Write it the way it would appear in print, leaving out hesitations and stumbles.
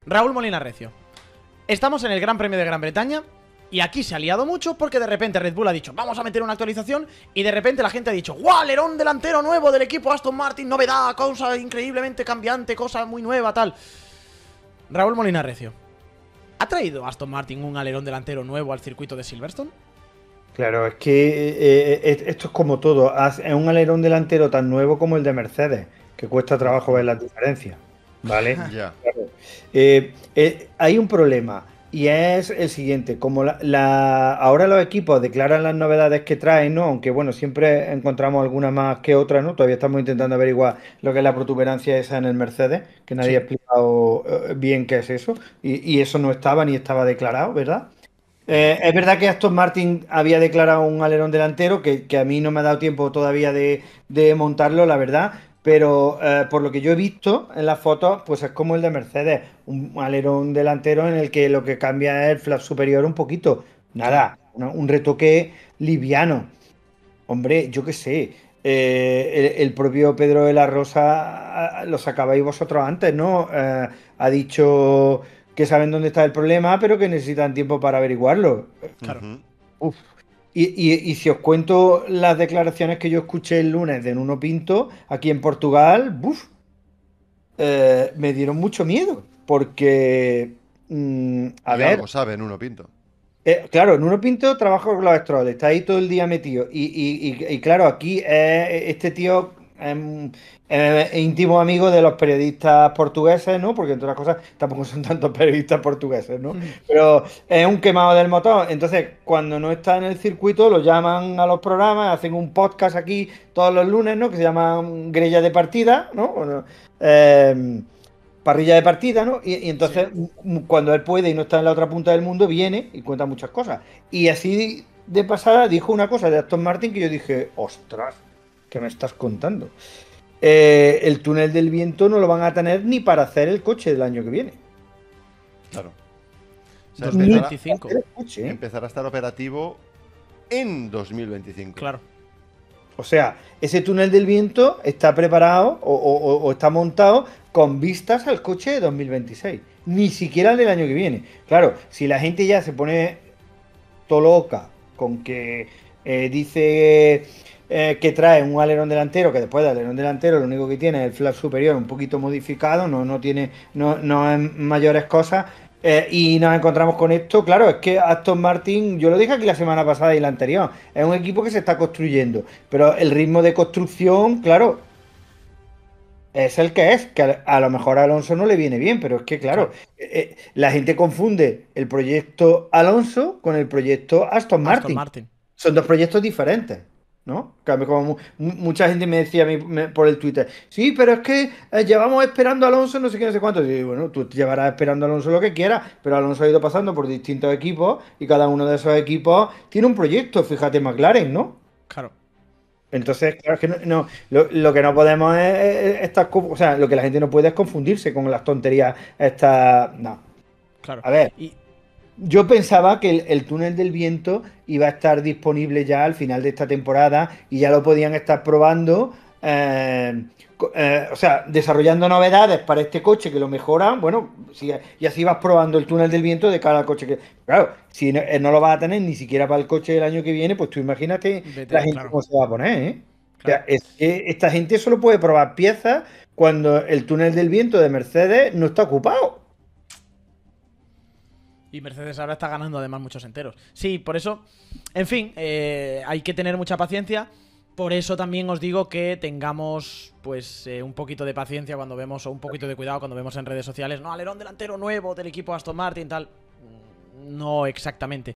Raúl Molina Recio. Estamos en el Gran Premio de Gran Bretaña y aquí se ha liado mucho porque de repente Red Bull ha dicho vamos a meter una actualización y de repente la gente ha dicho ¡guau! Alerón delantero nuevo del equipo Aston Martin, novedad, cosa increíblemente cambiante, cosa muy nueva, tal. Raúl Molina Recio. ¿Ha traído Aston Martin un alerón delantero nuevo al circuito de Silverstone? Claro, es que esto es como todo. Es un alerón delantero tan nuevo como el de Mercedes, que cuesta trabajo ver las diferencias. ¿Vale? Ya. Claro. Hay un problema y es el siguiente. Como ahora los equipos declaran las novedades que traen, ¿no? Aunque bueno, siempre encontramos algunas más que otras, ¿no? Todavía estamos intentando averiguar lo que es la protuberancia esa en el Mercedes, que nadie ha explicado bien qué es eso. Y eso no estaba ni estaba declarado, ¿verdad? Es verdad que Aston Martin había declarado un alerón delantero que a mí no me ha dado tiempo todavía de montarlo, la verdad, pero por lo que yo he visto en las fotos, pues es como el de Mercedes, un alerón delantero en el que lo que cambia es el flap superior un poquito. Nada, un retoque liviano. Hombre, yo qué sé. El propio Pedro de la Rosa lo sacabais vosotros antes, ¿no? Ha dicho que saben dónde está el problema, pero que necesitan tiempo para averiguarlo. Claro. Uf. Y si os cuento las declaraciones que yo escuché el lunes de Nuno Pinto aquí en Portugal, ¡buf! Me dieron mucho miedo. Porque, a Y ver, algo sabe Nuno Pinto. claro, Nuno Pinto trabaja con los Stroll, está ahí todo el día metido. Y claro, aquí este tío es íntimo amigo de los periodistas portugueses, ¿no? Porque entre otras cosas tampoco son tantos periodistas portugueses, ¿no? Pero es un quemado del motor. Entonces, cuando no está en el circuito, lo llaman a los programas, hacen un podcast aquí todos los lunes, ¿no? Que se llama Grella de Partida, ¿no? Bueno, parrilla de partida, ¿no? Y entonces, cuando él puede y no está en la otra punta del mundo, viene y cuenta muchas cosas. Y así de pasada dijo una cosa de Aston Martin que yo dije, ostras, ¿qué me estás contando? El túnel del viento no lo van a tener ni para hacer el coche del año que viene. Claro. O sea, 2025. El coche, ¿eh? empezará a estar operativo en 2025. Claro. O sea, ese túnel del viento está preparado o está montado con vistas al coche de 2026. Ni siquiera el del año que viene. Claro, si la gente ya se pone todo loca con que dice que trae un alerón delantero, que después del alerón delantero lo único que tiene es el flap superior un poquito modificado, no tiene, no es mayores cosas. Y nos encontramos con esto, claro, es que Aston Martin, yo lo dije aquí la semana pasada y la anterior, es un equipo que se está construyendo, pero el ritmo de construcción, claro, es el que es, que a lo mejor a Alonso no le viene bien, pero es que, claro, la gente confunde el proyecto Alonso con el proyecto Aston Aston Martin. Martin. Son dos proyectos diferentes, ¿no? Como mucha gente me decía a mí por el Twitter, sí, pero es que llevamos esperando a Alonso no sé qué, no sé cuánto. Y digo, bueno, tú llevarás esperando a Alonso lo que quieras, pero Alonso ha ido pasando por distintos equipos y cada uno de esos equipos tiene un proyecto, fíjate McLaren, ¿no? Claro. Entonces, claro, es que lo que no podemos es estar, o sea, lo que la gente no puede es confundirse con las tonterías estas. No. Claro. A ver, Y yo pensaba que el túnel del viento iba a estar disponible ya al final de esta temporada y ya lo podían estar probando, o sea, desarrollando novedades para este coche que lo mejoran, bueno, y así vas probando el túnel del viento de cada coche que. Claro, si no lo vas a tener ni siquiera para el coche del año que viene, pues tú imagínate la gente claro. cómo se va a poner, ¿eh? O sea, Claro. es que esta gente solo puede probar piezas cuando el túnel del viento de Mercedes no está ocupado. Y Mercedes ahora está ganando además muchos enteros. Sí, por eso, en fin, hay que tener mucha paciencia. Por eso también os digo que tengamos pues un poquito de paciencia cuando vemos, o un poquito de cuidado cuando vemos en redes sociales, no, alerón delantero nuevo del equipo Aston Martin, tal. No exactamente.